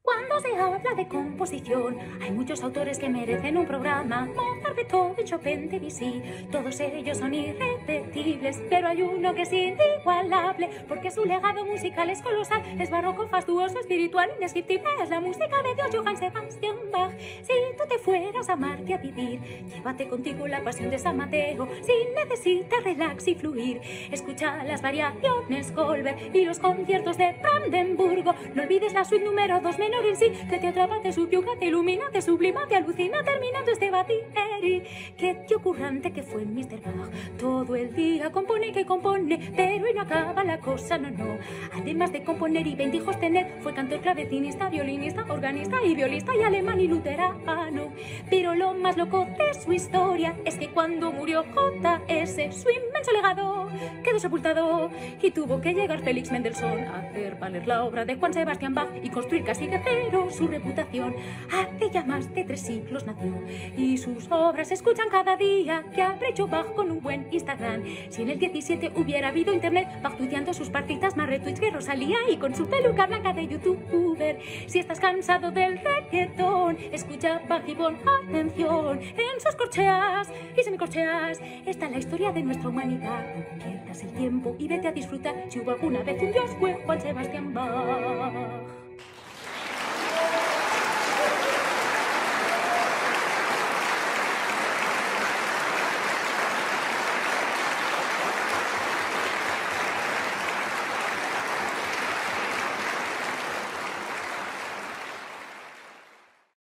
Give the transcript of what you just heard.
Cuando se habla de composición, hay muchos autores que merecen un programa. Mozart, Beethoven, Chopin, Debussy, todos ellos son irrepetibles, pero hay uno que es inigualable, porque su legado musical es colosal, es barroco, fastuoso, espiritual, indescriptible, es la música de Dios, Johann Sebastian Bach. Si tú te fueras a Marte a vivir, llévate contigo la pasión de San Mateo. Si necesitas relax y fluir, escucha las variaciones Goldberg y los conciertos de Brandenburgo. No olvides la suite número 2 menor en sí, que te atrapa, te subyuga, te ilumina, te sublima, te alucina, terminando este batiri. Qué ocurrente que fue Mr. Bach. Todo el día compone que compone, pero y no acaba la cosa, no. Además de componer y 20 hijos tener, fue cantor, clavecinista, violinista, organista y violista y alemán y luterano. Pero lo más loco de su historia es que cuando murió J.S., su inmenso legado quedó sepultado y tuvo que llegar Félix Mendelssohn a hacer valer la obra de Juan Sebastián Bach y construir casi de cero su reputación. Hace ya más de 3 siglos nació y sus obras se escuchan cada día. Que habrá hecho Bach con un buen Instagram? Si en el 17 hubiera habido internet, Bach tuiteando sus partitas, más retweets que Rosalía y con su peluca blanca de youtuber. Si estás cansado del reggaetón, escucha Bach y pon atención. En sus corcheas y semicorcheas está la historia de nuestra humanidad. No pierdas el tiempo y vete a disfrutar. Si hubo alguna vez un dios, fue Juan Sebastián Bach.